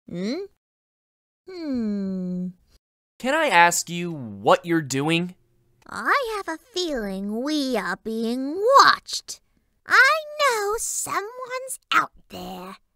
Hmm? Can I ask you what you're doing? I have a feeling we are being watched. I know someone's out there.